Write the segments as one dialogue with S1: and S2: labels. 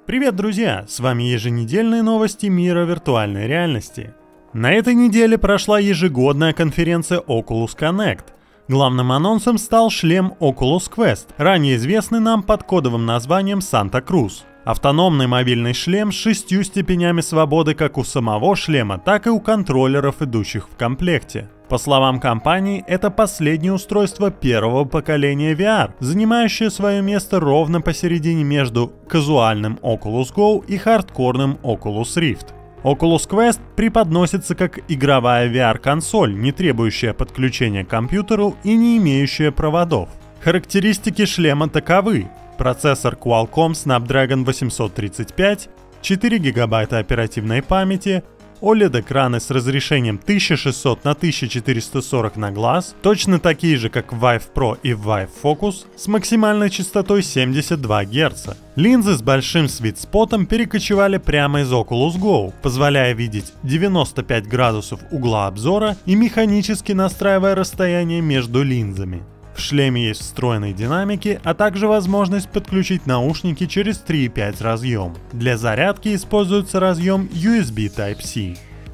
S1: Привет, друзья! С вами еженедельные новости мира виртуальной реальности. На этой неделе прошла ежегодная конференция Oculus Connect. Главным анонсом стал шлем Oculus Quest, ранее известный нам под кодовым названием Santa Cruz. Автономный мобильный шлем с 6 степенями свободы как у самого шлема, так и у контроллеров, идущих в комплекте. По словам компании, это последнее устройство первого поколения VR, занимающее свое место ровно посередине между казуальным Oculus Go и хардкорным Oculus Rift. Oculus Quest преподносится как игровая VR-консоль, не требующая подключения к компьютеру и не имеющая проводов. Характеристики шлема таковы: процессор Qualcomm Snapdragon 835, 4 ГБ оперативной памяти, OLED-экраны с разрешением 1600 на 1440 на глаз, точно такие же, как в Vive Pro и Vive Focus, с максимальной частотой 72 Гц. Линзы с большим свитспотом перекочевали прямо из Oculus Go, позволяя видеть 95 градусов угла обзора и механически настраивая расстояние между линзами. В шлеме есть встроенные динамики, а также возможность подключить наушники через 3.5 разъем. Для зарядки используется разъем USB Type-C.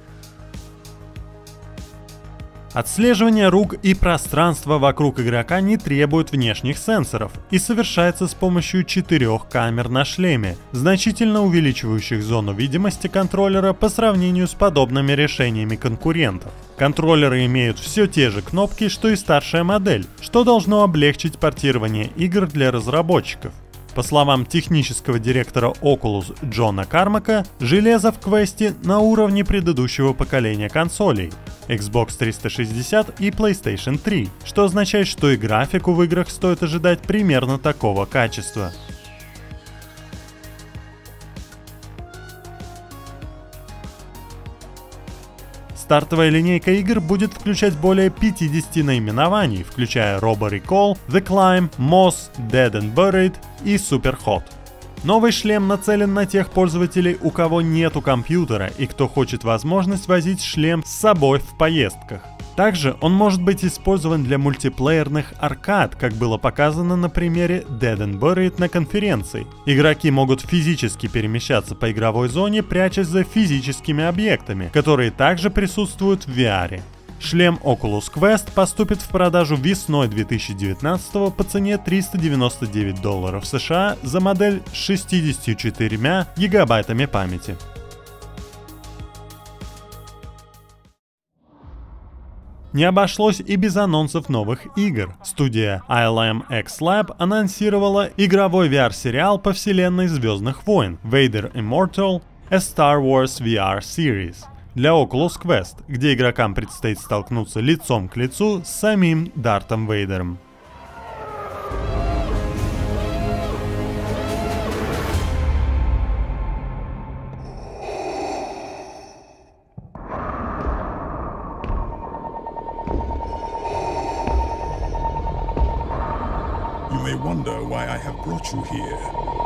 S1: Отслеживание рук и пространства вокруг игрока не требует внешних сенсоров и совершается с помощью 4 камер на шлеме, значительно увеличивающих зону видимости контроллера по сравнению с подобными решениями конкурентов. Контроллеры имеют все те же кнопки, что и старшая модель, что должно облегчить портирование игр для разработчиков. По словам технического директора Oculus Джона Кармака, железо в Quest на уровне предыдущего поколения консолей Xbox 360 и PlayStation 3, что означает, что и графику в играх стоит ожидать примерно такого качества. Стартовая линейка игр будет включать более 50 наименований, включая Robo Recall, The Climb, Moss, Dead and Buried и Superhot. Новый шлем нацелен на тех пользователей, у кого нету компьютера и кто хочет возможность возить шлем с собой в поездках. Также он может быть использован для мультиплеерных аркад, как было показано на примере Dead and Buried на конференции. Игроки могут физически перемещаться по игровой зоне, прячась за физическими объектами, которые также присутствуют в VR. Шлем Oculus Quest поступит в продажу весной 2019 по цене $399 США за модель с 64 гигабайтами памяти. Не обошлось и без анонсов новых игр. Студия ILM X Lab анонсировала игровой VR-сериал по вселенной Звездных войн Vader Immortal: A Star Wars VR Series для Oculus Quest, где игрокам предстоит столкнуться лицом к лицу с самим Дартом Вейдером.
S2: You may wonder why I have brought you here.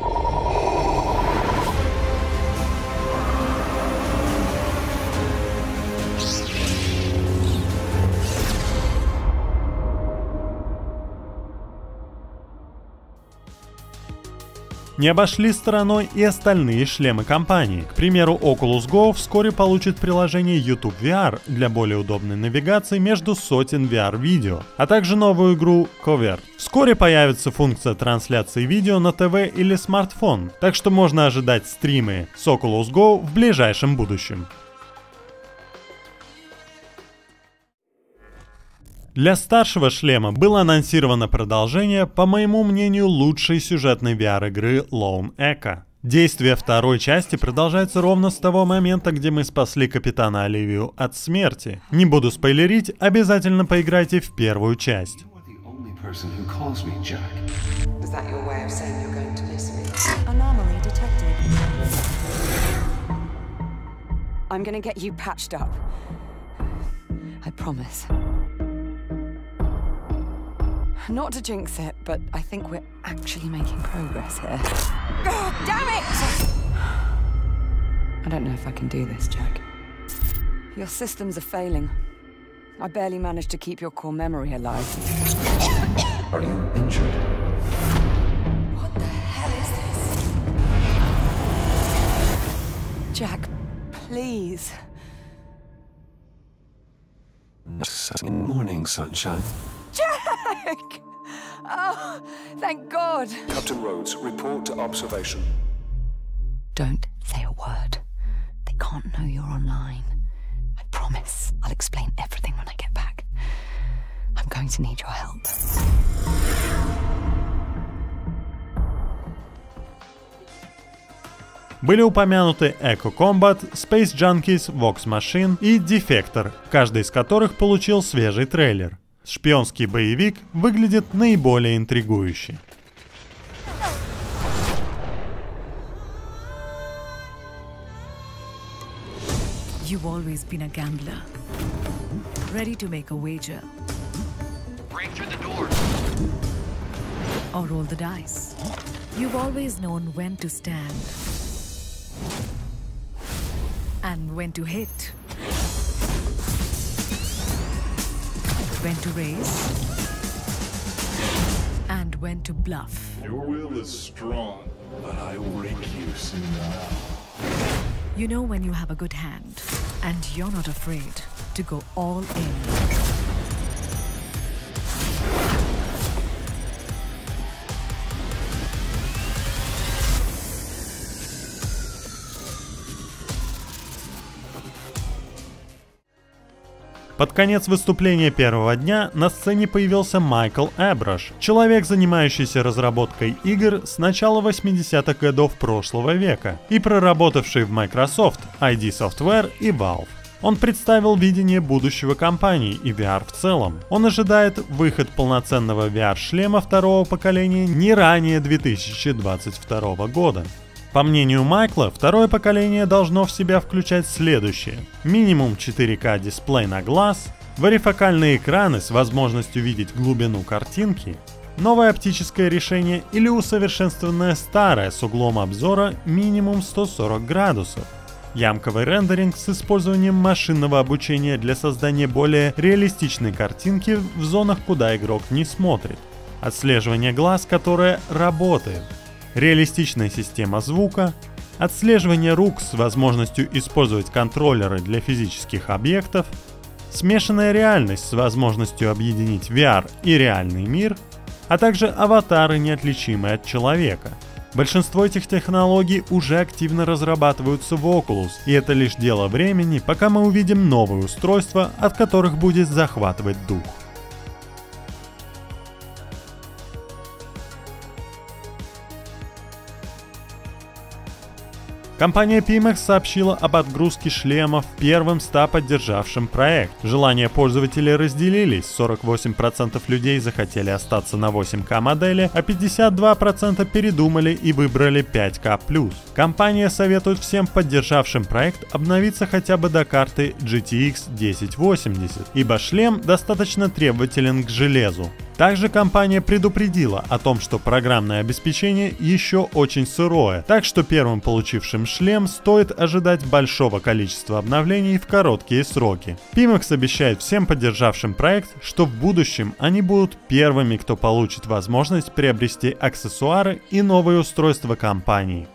S1: Не обошли стороной и остальные шлемы компании. К примеру, Oculus Go вскоре получит приложение YouTube VR для более удобной навигации между сотен VR-видео, а также новую игру Covert. Вскоре появится функция трансляции видео на ТВ или смартфон, так что можно ожидать стримы с Oculus Go в ближайшем будущем. Для старшего шлема было анонсировано продолжение, по моему мнению, лучшей сюжетной VR-игры Lone Echo. Действие второй части продолжается ровно с того момента, где мы спасли капитана Оливию от смерти. Не буду спойлерить, обязательно поиграйте в первую часть.
S3: Not to jinx it, but I think we're actually making progress here. Oh, damn it! I don't know if I can do this, Jack. Your systems are failing. I barely managed to keep your core memory alive.
S4: Are you injured?
S3: What the hell is this? Jack, please.
S4: Morning, sunshine.
S3: Jack! Oh, thank God.
S4: Captain Rhodes, report to observation.
S3: Don't say a word. They can't know you're online. I promise I'll explain everything when I get back. I'm going to need your help.
S1: Были упомянуты Echo Combat, Space Junkies, Vox Machine и Defector, каждый из которых получил свежий трейлер. Шпионский боевик выглядит наиболее интригующе.
S5: You've always been a gambler, ready to make a wager.
S6: Break through the door.
S5: Or roll the dice. You've always known when to stand and when to hit, when to raise and when to bluff.
S7: Your will is strong, but I will break you soon enough.
S5: You know when you have a good hand and you're not afraid to go all in.
S1: Под конец выступления первого дня на сцене появился Майкл Эброш, человек, занимающийся разработкой игр с начала 80-х годов прошлого века и проработавший в Microsoft, ID Software и Valve. Он представил видение будущего компании и VR в целом. Он ожидает выход полноценного VR-шлема второго поколения не ранее 2022 года. По мнению Майкла, второе поколение должно в себя включать следующее: минимум 4К дисплей на глаз, варифокальные экраны с возможностью видеть глубину картинки, новое оптическое решение или усовершенствованное старое с углом обзора минимум 140 градусов, ямковый рендеринг с использованием машинного обучения для создания более реалистичной картинки в зонах, куда игрок не смотрит, отслеживание глаз, которое работает, реалистичная система звука, отслеживание рук с возможностью использовать контроллеры для физических объектов, смешанная реальность с возможностью объединить VR и реальный мир, а также аватары, неотличимые от человека. Большинство этих технологий уже активно разрабатываются в Oculus, и это лишь дело времени, пока мы увидим новые устройства, от которых будет захватывать дух. Компания Pimax сообщила об отгрузке шлемов первым 100 поддержавшим проект. Желания пользователей разделились, 48% людей захотели остаться на 8К модели, а 52% передумали и выбрали 5К+. Компания советует всем поддержавшим проект обновиться хотя бы до карты GTX 1080, ибо шлем достаточно требователен к железу. Также компания предупредила о том, что программное обеспечение еще очень сырое, так что первым получившим шлем стоит ожидать большого количества обновлений в короткие сроки. Pimax обещает всем поддержавшим проект, что в будущем они будут первыми, кто получит возможность приобрести аксессуары и новые устройства компании.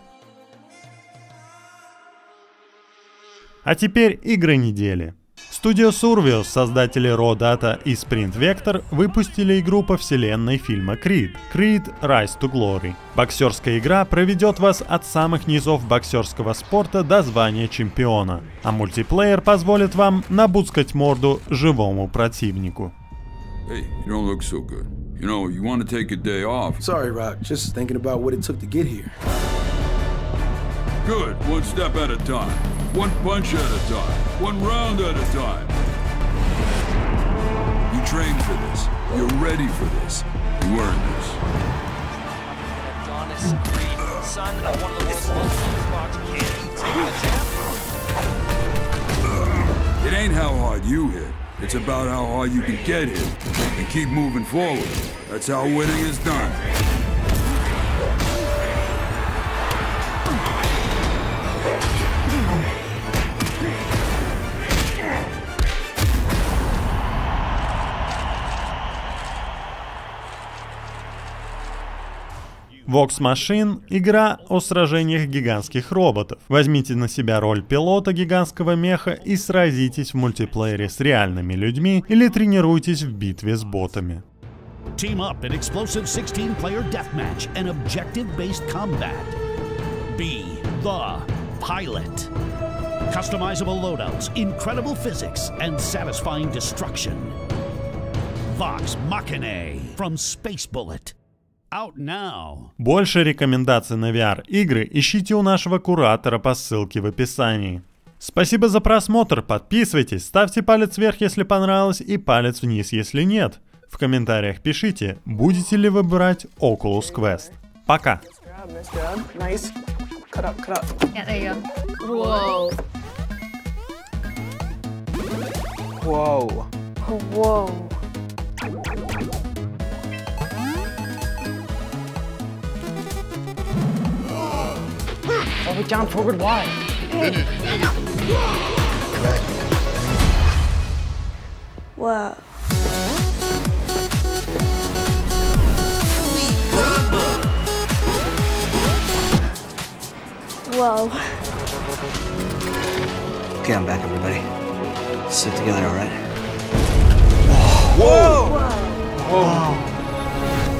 S1: А теперь игры недели. Студия Survios, создатели Raw Data и Sprint Vector, выпустили игру по вселенной фильма Creed Rise to Glory. Боксерская игра проведет вас от самых низов боксерского спорта до звания чемпиона, а мультиплеер позволит вам набуцкать морду живому противнику.
S8: Hey, you don't look so good. You know, you want to take a day off.
S9: Sorry, Rock. Just thinking about what it took to get here.
S8: Good. One step at a time. One punch at a time. One round at a time. You trained for this. You're ready for this. You earned this.
S6: Adonis Creed, son of one of the world's most Xbox kids. Taking a jab.
S8: It ain't how hard you hit. It's about how hard you can get hit and keep moving forward. That's how winning is done.
S1: Vox Machine — игра о сражениях гигантских роботов. Возьмите на себя роль пилота гигантского меха и сразитесь в мультиплеере с реальными людьми или тренируйтесь в битве с ботами.
S10: Team up in explosive 16-player deathmatch and objective-based combat. Be the pilot. Customizable loadouts, incredible physics, and satisfying destruction. Vox Machina from Space Bullet. Out now.
S1: Больше рекомендаций на VR-игры ищите у нашего куратора по ссылке в описании. Спасибо за просмотр, подписывайтесь, ставьте палец вверх, если понравилось, и палец вниз, если нет. В комментариях пишите, будете ли вы брать Oculus Quest. Пока!
S11: Nice. Cut up, cut up.
S12: Yeah, there you go.
S11: Whoa.
S12: Whoa.
S11: Whoa. Forward down, forward wide.
S12: Whoa. Whoa.
S13: Okay, I'm back, everybody. Sit together, all right?
S11: Whoa! Whoa! Whoa.